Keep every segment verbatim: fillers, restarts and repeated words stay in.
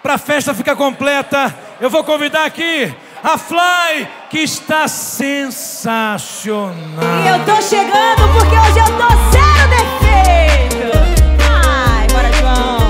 pra festa ficar completa, eu vou convidar aqui a Fly, que está sensacional. E eu tô chegando porque hoje eu tô zero defeito. Ai, bora, João.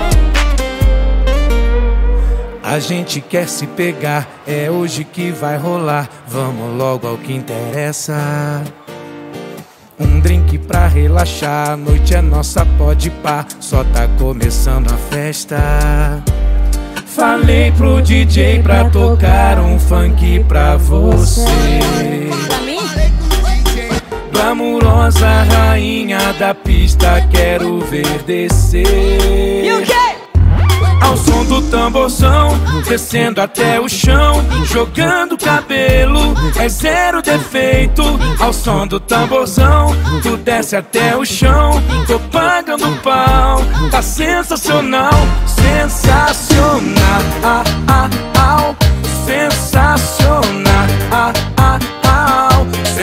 A gente quer se pegar, é hoje que vai rolar. Vamos logo ao que interessa. Um drink pra relaxar, a noite é nossa, pode pá. Só tá começando a festa. Falei pro D J pra tocar um funk pra você. Pra mim? Glamurosa rainha da pista, quero ver descer. E o quê? Ao som do tamborzão, descendo até o chão, jogando cabelo, é zero defeito. Ao som do tamborzão, tu desce até o chão, tô pagando pau, tá sensacional, sensacional, ah, ah, ah, sensacional, ah, ah, ah,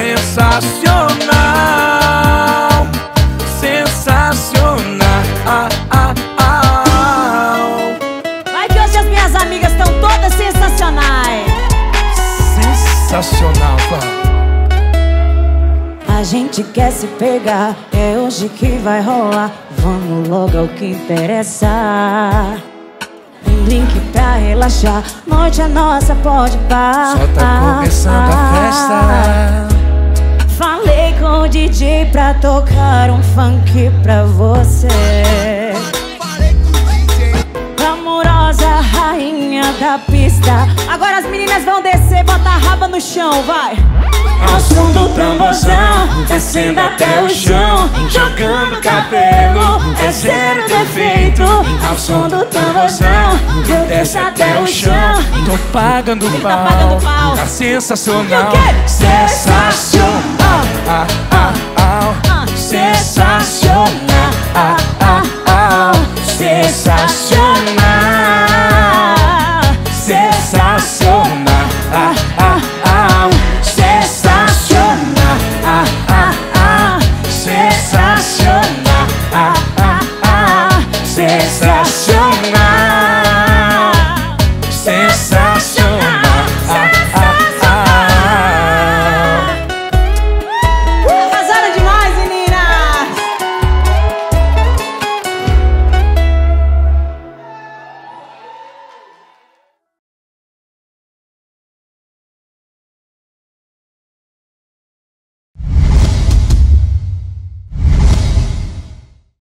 sensacional, sensacional, ah, ah, ah. As minhas amigas estão todas sensacionais. Sensacional, pá. A gente quer se pegar, é hoje que vai rolar. Vamos logo ao que interessa. Um drink pra relaxar, noite é nossa, pode parar. Só tá começando a festa. Falei com o D J pra tocar um funk pra você. Glamurosa rainha da pista. Agora as meninas vão descer, bota a raba no chão, vai. Ao som do tamborzão, descendo até o chão, jogando cabelo, é zero defeito. Ao som do tamborzão, desce até o chão, tô pagando tá pagando pau, pau. tá sensacional, E o quê? sensacional, ah, ah, ah, sensacional, ah, ah, ah, sensacional, sensacional, ah, ah, ah, sensacional, ah, ah, ah, sensacional, ah, ah, ah, sensacional.